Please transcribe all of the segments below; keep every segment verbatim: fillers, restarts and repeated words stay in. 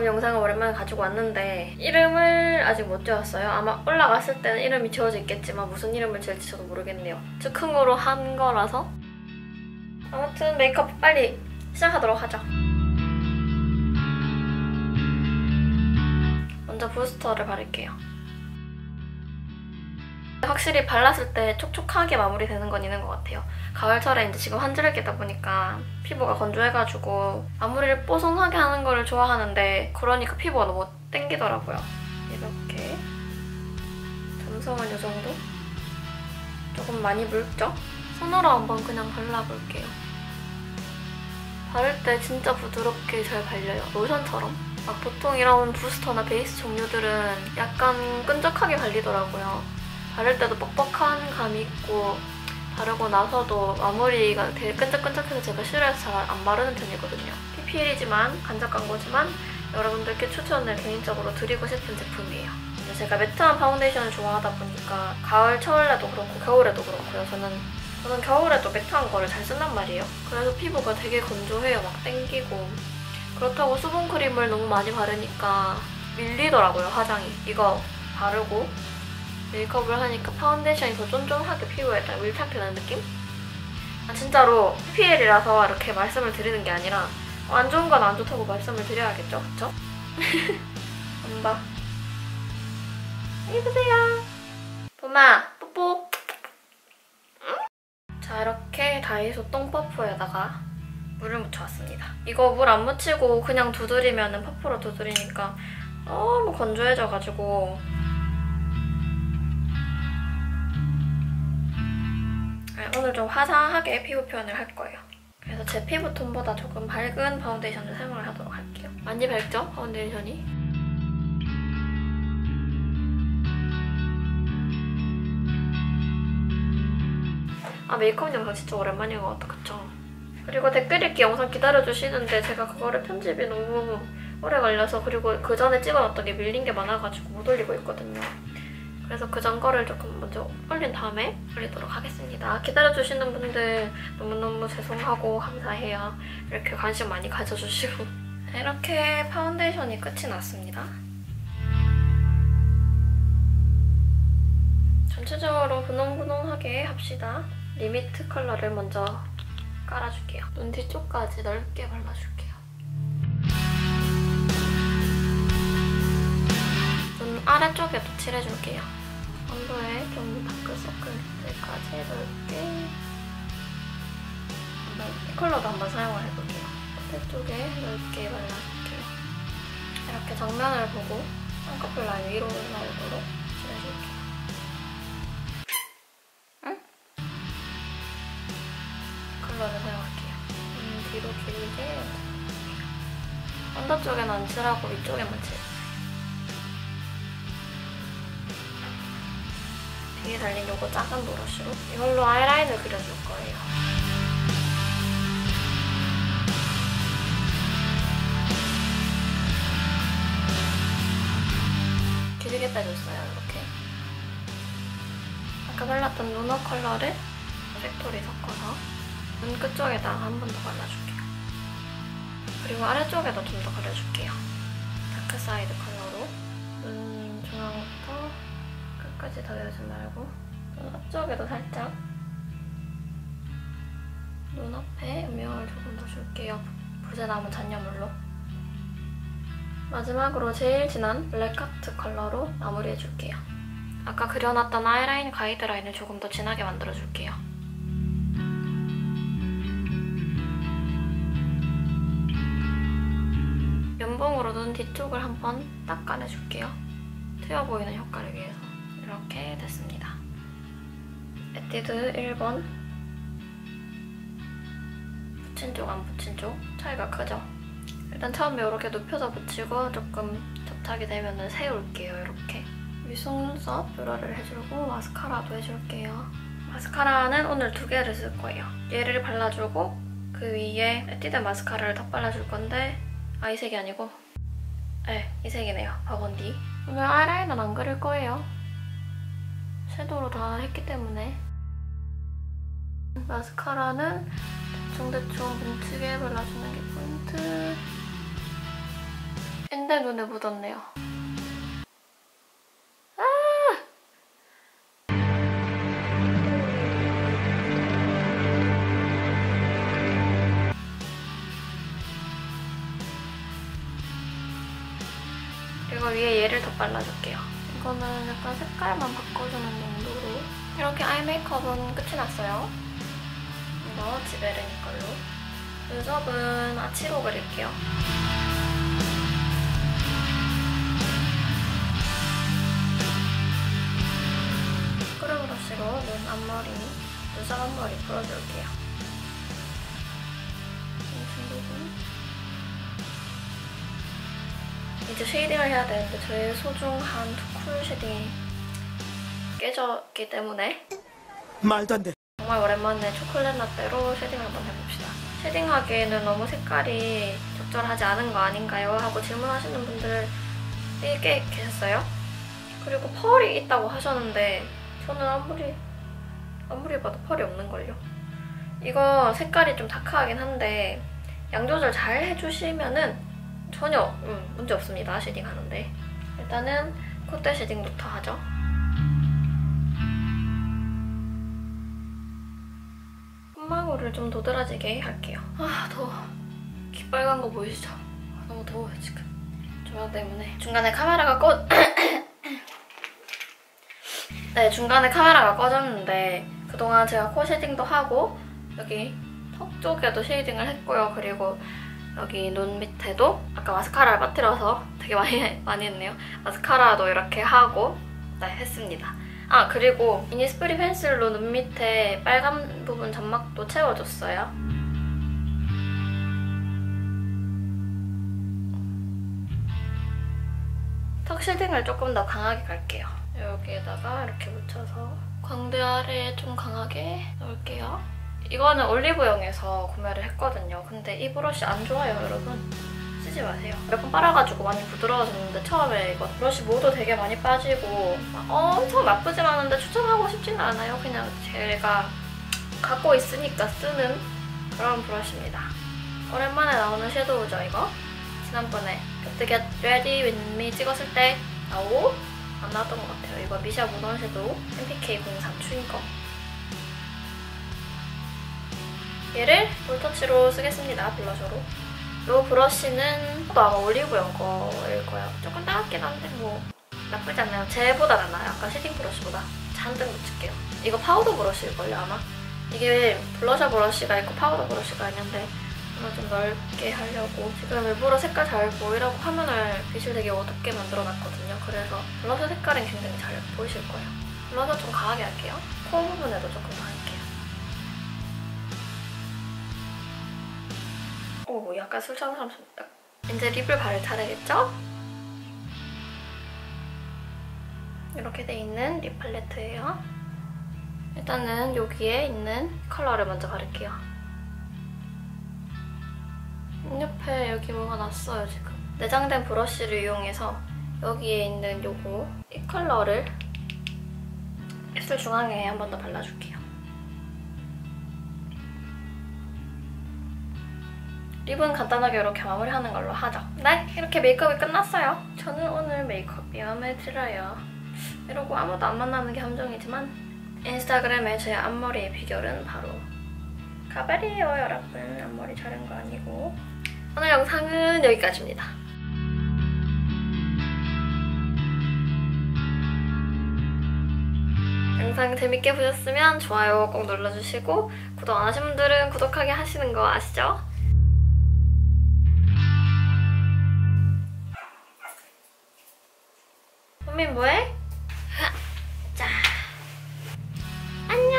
영상을 오랜만에 가지고 왔는데 이름을 아직 못 지었어요. 아마 올라갔을 때는 이름이 지워져 있겠지만 무슨 이름을 지을지 저도 모르겠네요. 즉흥으로 한 거라서. 아무튼 메이크업 빨리 시작하도록 하죠. 먼저 부스터를 바를게요. 확실히 발랐을 때 촉촉하게 마무리되는 건 있는 것 같아요. 가을철에 이제 지금 환절기 겠다 보니까 피부가 건조해가지고 마무리를 뽀송하게 하는 거를 좋아하는데 그러니까 피부가 너무 땡기더라고요. 이렇게 점성은 이 정도? 조금 많이 묽죠? 손으로 한번 그냥 발라볼게요. 바를 때 진짜 부드럽게 잘 발려요. 로션처럼. 막 보통 이런 부스터나 베이스 종류들은 약간 끈적하게 발리더라고요. 바를 때도 뻑뻑한 감이 있고 바르고 나서도 마무리가 되게 끈적끈적해서 제가 싫어해서 잘 안 바르는 편이거든요. 피피엘이지만 간접 광고지만 여러분들께 추천을 개인적으로 드리고 싶은 제품이에요. 제가 매트한 파운데이션을 좋아하다 보니까 가을, 겨울에도 그렇고 겨울에도 그렇고요. 저는 저는 겨울에도 매트한 거를 잘 쓴단 말이에요. 그래서 피부가 되게 건조해요. 막 땡기고. 그렇다고 수분크림을 너무 많이 바르니까 밀리더라고요, 화장이. 이거 바르고 메이크업을 하니까 파운데이션이 더 쫀쫀하게 피부에 딱 밀착되는 느낌? 아, 진짜로 피피엘이라서 이렇게 말씀을 드리는 게 아니라 안 좋은 건 안 좋다고 말씀을 드려야겠죠? 그쵸? 엄마 이쁘세요. 봄아 뽀뽀. 자, 이렇게 다이소 똥퍼프에다가 물을 묻혀왔습니다. 이거 물 안 묻히고 그냥 두드리면 퍼프로 두드리니까 너무 건조해져가지고 오늘 좀 화사하게 피부 표현을 할 거예요. 그래서 제 피부 톤보다 조금 밝은 파운데이션을 사용을 하도록 할게요. 많이 밝죠? 파운데이션이? 아, 메이크업 영상 진짜 오랜만인 것 같다, 그쵸? 그리고 댓글 읽기 영상 기다려주시는데 제가 그거를 편집이 너무 오래 걸려서 그리고 그 전에 찍어놨던 게 밀린 게 많아가지고 못 올리고 있거든요. 그래서 그 전 거를 조금 먼저 올린 다음에 올리도록 하겠습니다. 기다려주시는 분들 너무너무 죄송하고 감사해요. 이렇게 관심 많이 가져주시고. 이렇게 파운데이션이 끝이 났습니다. 전체적으로 분홍분홍하게 합시다. 리미트 컬러를 먼저 깔아줄게요. 눈 뒤쪽까지 넓게 발라줄게요. 눈 아래쪽에도 칠해줄게요. 언더에 좀 다크서클까지 넓게. 이 컬러도 한번 사용을 해볼게요. 끝에 쪽에 넓게 발라줄게요. 이렇게 정면을 보고 쌍꺼풀 라인 위로 올라오도록 칠해줄게요. 응? 컬러를 사용할게요. 음, 뒤로 길게 언더 쪽에는 안 칠하고 위쪽에만 칠해요. 뒤에 달린 요거 작은 브러쉬로 이걸로 아이라인을 그려줄 거예요. 길게 빼줬어요, 이렇게. 아까 발랐던 루너 컬러를 팩토리 섞어서 눈 끝쪽에다가 한 번 더 발라줄게요. 그리고 아래쪽에도 좀 더 그려줄게요. 다크사이드 컬러로 눈 중앙부터 끝까지 더해주지 말고 눈 앞쪽에도 살짝 눈앞에 음영을 조금 더 줄게요. 붓에 남은 잔여물로. 마지막으로 제일 진한 블랙하트 컬러로 마무리해줄게요. 아까 그려놨던 아이라인 가이드라인을 조금 더 진하게 만들어줄게요. 면봉으로 눈 뒤쪽을 한번 닦아내줄게요. 트여 보이는 효과를 위해서. 이렇게 됐습니다. 에뛰드 일 번. 붙인 쪽 안 붙인 쪽 차이가 크죠? 일단 처음에 이렇게 눕혀서 붙이고 조금 접착이 되면 세울게요. 이렇게. 위속눈썹 뷰러를 해주고 마스카라도 해줄게요. 마스카라는 오늘 두 개를 쓸 거예요. 얘를 발라주고 그 위에 에뛰드 마스카라를 덧발라줄 건데 아, 이 색이 아니고 네, 이 색이네요. 버건디. 오늘 아이라인은 안 그릴 거예요. 섀도우로 다 했기 때문에. 마스카라는 대충대충 뭉치게 발라주는 게 포인트. 인대 눈에 묻었네요. 아! 그리고 위에 얘를 더 발라줄게요. 이거는 약간 색깔만 바꿔주는 정도로. 이렇게 아이 메이크업은 끝이 났어요. 이거 지베르니 걸로. 눈썹은 아치로 그릴게요. 크림 브러쉬로 눈 앞머리, 눈썹 앞머리 풀어줄게요. 이 부분. 이제 쉐이딩을 해야 되는데 저의 소중한 투쿨 쉐딩이 깨졌기 때문에 말도 안 돼. 정말 오랜만에 초콜릿 라떼로 쉐딩을 한번 해봅시다. 쉐딩하기에는 너무 색깔이 적절하지 않은 거 아닌가요? 하고 질문하시는 분들이 꽤 계셨어요. 그리고 펄이 있다고 하셨는데 저는 아무리 아무리 봐도 펄이 없는걸요. 이거 색깔이 좀 다크하긴 한데 양 조절 잘 해주시면은 전혀 음, 문제 없습니다. 쉐딩하는데. 일단은 콧대 쉐딩부터 하죠. 콧망울을 좀 도드라지게 할게요. 아 더워. 귀 빨간 거 보이시죠? 너무 더워요 지금. 조명 때문에. 중간에 카메라가 꺼... 네, 중간에 카메라가 꺼졌는데 그동안 제가 코 쉐딩도 하고 여기 턱 쪽에도 쉐이딩을 했고요. 그리고 여기 눈 밑에도 아까 마스카라를 빠뜨려서 되게 많이, 많이 했네요. 마스카라도 이렇게 하고 네, 했습니다. 아, 그리고 이니스프리 펜슬로 눈 밑에 빨간 부분 점막도 채워줬어요. 턱 쉐딩을 조금 더 강하게 갈게요. 여기에다가 이렇게 묻혀서 광대 아래에 좀 강하게 넣을게요. 이거는 올리브영에서 구매를 했거든요. 근데 이 브러쉬 안 좋아요, 여러분. 쓰지 마세요. 몇 번 빨아가지고 많이 부드러워졌는데 처음에 이거 브러쉬 모도 되게 많이 빠지고 막 엄청 나쁘진 않은데 추천하고 싶지는 않아요. 그냥 제가 갖고 있으니까 쓰는 그런 브러쉬입니다. 오랜만에 나오는 섀도우죠, 이거? 지난번에 Got to Get Ready With Me 찍었을 때 나오고 안 나왔던 것 같아요. 이거 미샤 무던 섀도우 엠피케이 공삼 추인거. 얘를 볼터치로 쓰겠습니다, 블러셔로. 이 브러쉬는 또 아마 올리브영 거일 거예요. 조금 따갑긴 한데 뭐 나쁘지 않나요? 쟤보다 낫나요? 아까 쉐딩 브러쉬보다. 잔뜩 묻힐게요. 이거 파우더 브러쉬일걸요, 아마? 이게 블러셔 브러쉬가 있고 파우더 브러쉬가 있는데 저는 좀 넓게 하려고 지금 일부러 색깔 잘 보이라고 화면을 빛을 되게 어둡게 만들어놨거든요. 그래서 블러셔 색깔은 굉장히 잘 보이실 거예요. 블러셔 좀 강하게 할게요. 코 부분에도 조금 더 할게요. 오, 약간 술 취한 사람 좀... 이제 립을 바를 차례겠죠? 이렇게 돼 있는 립 팔레트예요. 일단은 여기에 있는 컬러를 먼저 바를게요. 옆에 여기 뭐가 났어요, 지금. 내장된 브러쉬를 이용해서 여기에 있는 요거, 이 컬러를 입술 중앙에 한 번 더 발라줄게요. 립은 간단하게 이렇게 마무리하는 걸로 하죠. 네, 이렇게 메이크업이 끝났어요. 저는 오늘 메이크업이 마음에 들어요. 이러고 아무도 안 만나는 게 함정이지만 인스타그램에 제 앞머리의 비결은 바로 가발이에요, 여러분. 앞머리 자른 거 아니고. 오늘 영상은 여기까지입니다. 영상 재밌게 보셨으면 좋아요 꼭 눌러주시고 구독 안 하신 분들은 구독하게 하시는 거 아시죠? 현민 뭐해? 자, 안녕.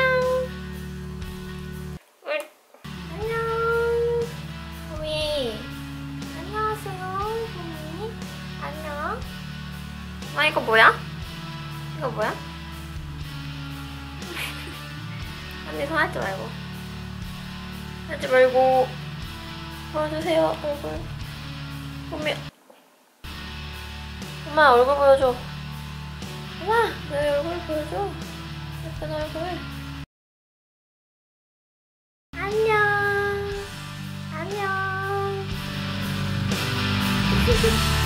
울. 안녕. 현미. 안녕하세요, 현미. 안녕. 아, 이거 뭐야? 이거 뭐야? 언니 손 하지 말고. 하지 말고. 보여주세요, 얼굴. 현미. 엄마 얼굴 보여줘. 엄마, 내 얼굴 보여줘. 예쁜 얼굴. 안녕. 안녕.